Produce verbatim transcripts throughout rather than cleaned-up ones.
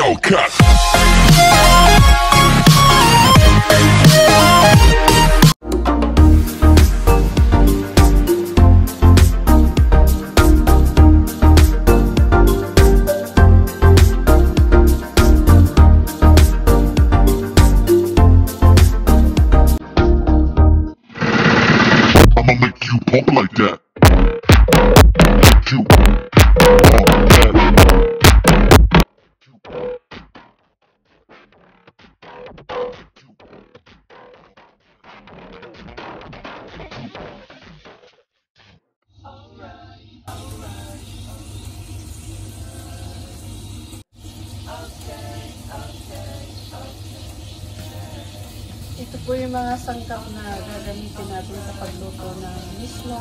Hellcat. I'ma make you pump like that. You pump like that. Ito po yung mga sangkap na gagamitin natin sa pagluto ng misla.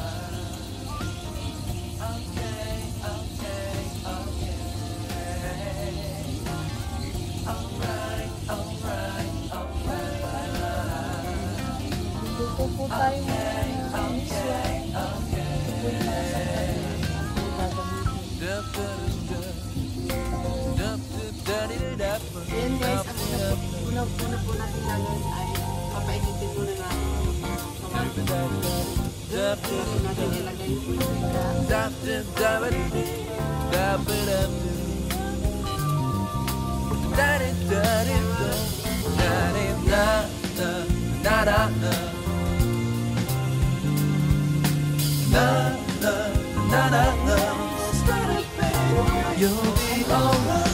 Luto po tayo ng misla. Ito po yung mga sangkap na gagamitin. Ayan guys, ang una, una po natin gagawin ay papainitin muna natin yung natin natin ilagay yung you'll be alright.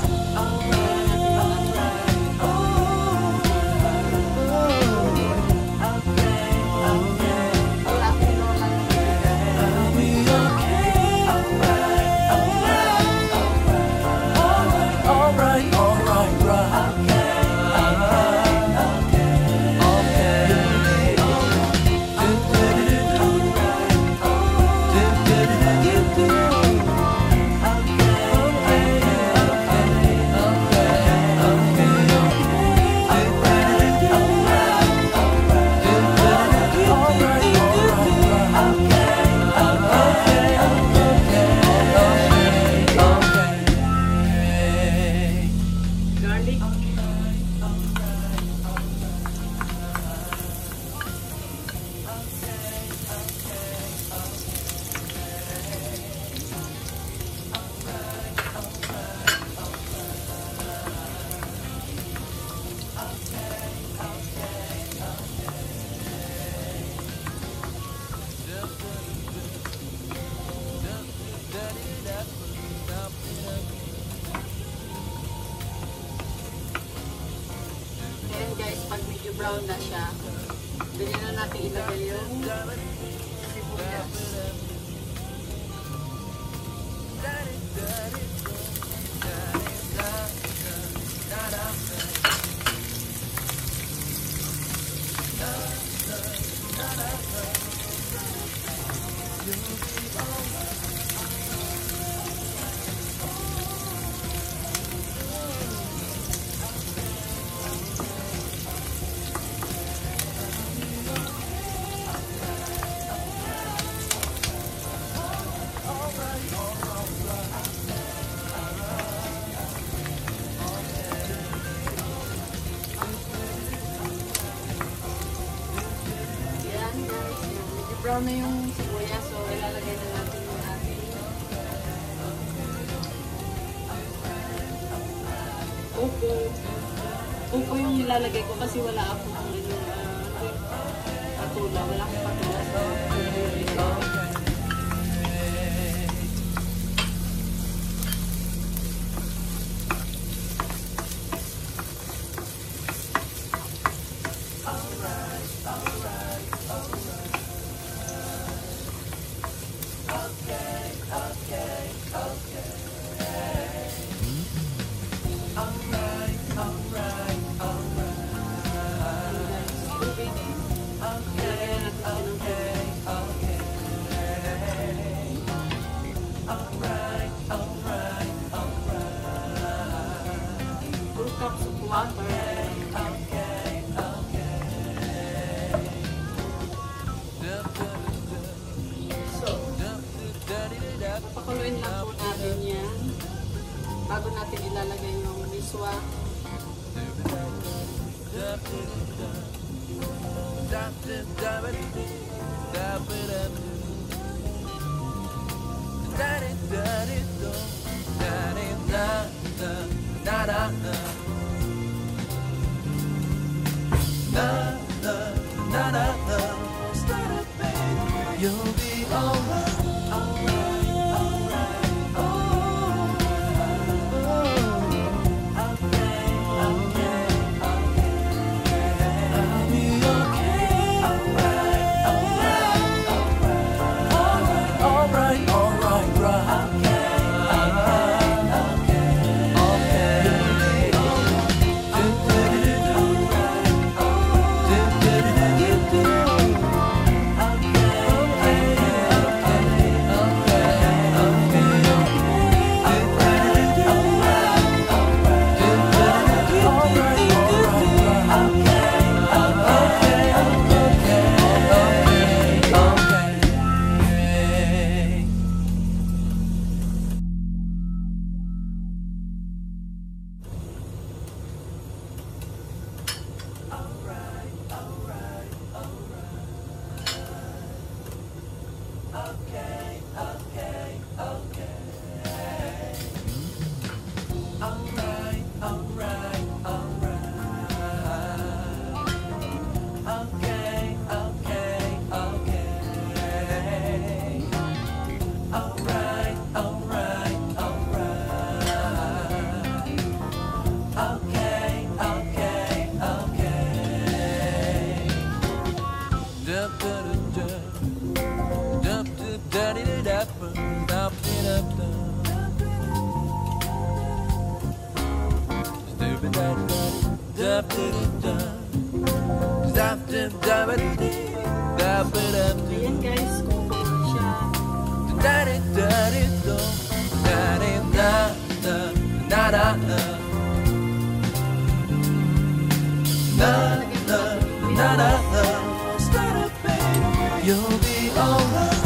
brown na siya. Ganyan na natin ilagay yung sibuyas. Brown na yung sibuyas, so ilalagay na natin yung ating upo. Upo yung nilalagay ko kasi wala akong ano, uh, patula. Wala akong patula. So, ito. Cups of water. So, papakuluin lang po natin yan bago natin ilalagay yung miswa. You'll be alright. Ayan guys, kukulo siya. You'll be alright.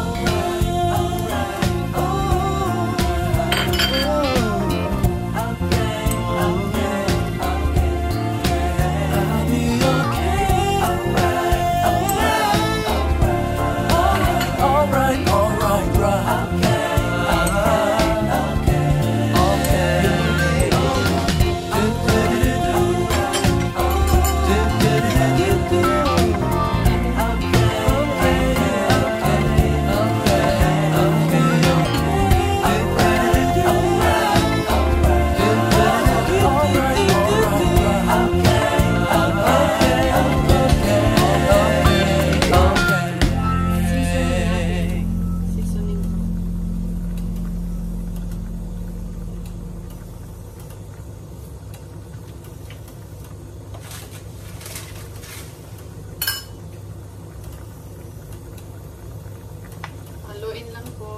Haluin lang po.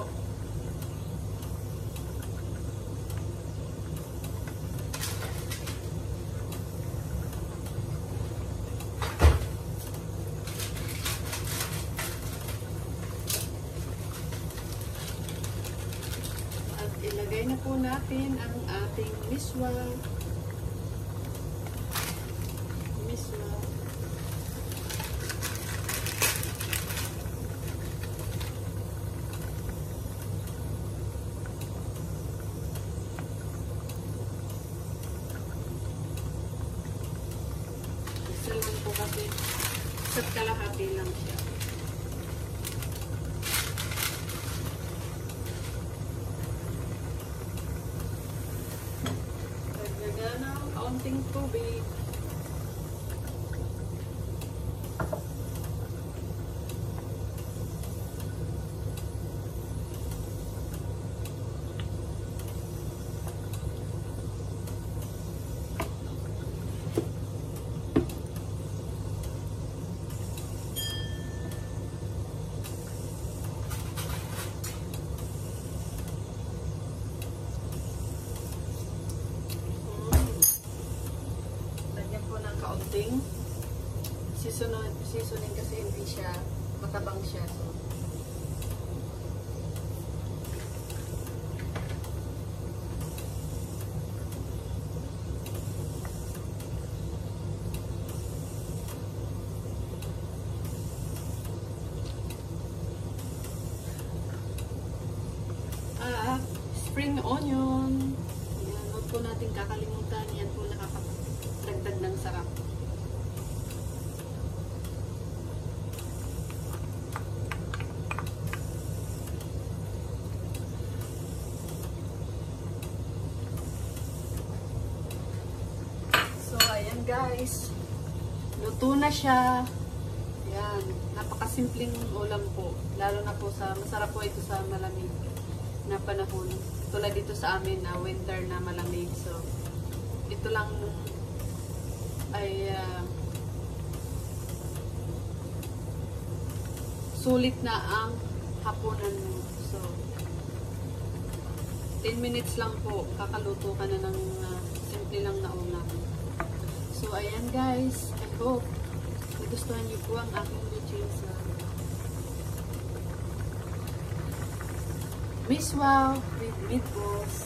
At ilagay na po natin ang ating miswa. Miswa. Isa lang po kasi sa kalahati lang siya. Dagdagan ng kaunting tubig. Kaunting seasonin, seasonin kasi hindi siya matabang siya. So spring onion. Yan, huwag po natin kakalimutan. Yan po nakakadagdag ng sarap. So, ayan guys. Luto na siya. Yan. Napakasimpleng ulam po. Lalo na po sa, masarap po ito sa malamig na panahon. Tulad dito sa amin na winter na malamig. So, ito lang ay uh, sulit na ang hapunan mo. So, ten minutes lang po. Kakaluto ka na ng uh, simple lang na ulam. So, ayan guys. I hope nagustuhan niyo po ang aking routine sa miswa with meatballs.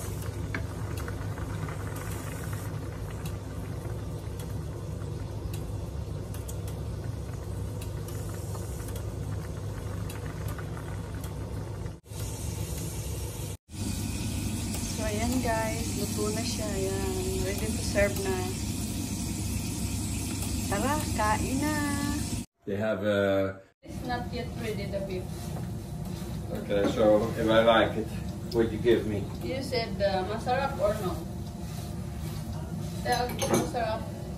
So, ayan guys. Luto na siya. Ayan. Ready to serve na. Tara, kain na. They have a. It's not yet ready, the beef. Okay, so if I like it, would you give me? You said uh, masarap or no? Tell ko masarap.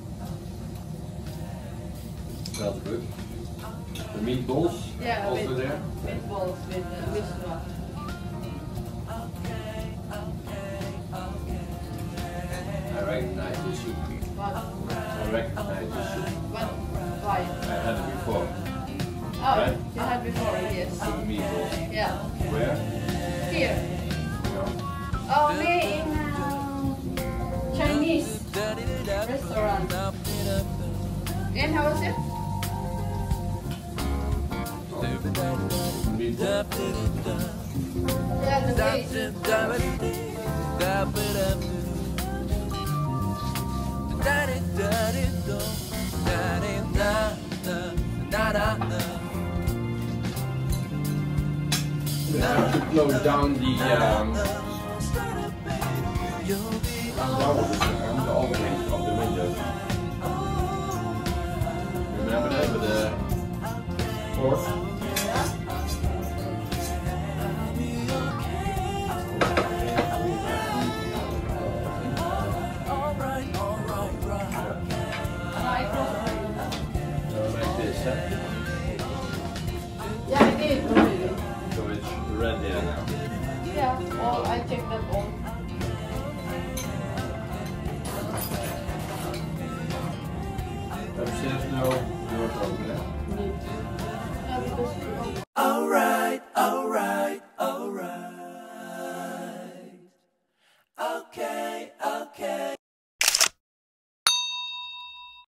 That's good. The meatballs Yeah, also with there. meatballs with uh, miswa. I recognize the soup. What? I recognize the soup. What? Why? I had it before. Oh, Right? you had before, yes. The meatballs. Yeah. Where? Here. No. Oh, may in uh, Chinese restaurant. And how was it? Meatballs. Yeah, the taste. We have to close down the um, down the opening of the window. Remember that with the force? So like this, huh? Yeah, I did already. So it's red there now. Yeah, well, I checked that on.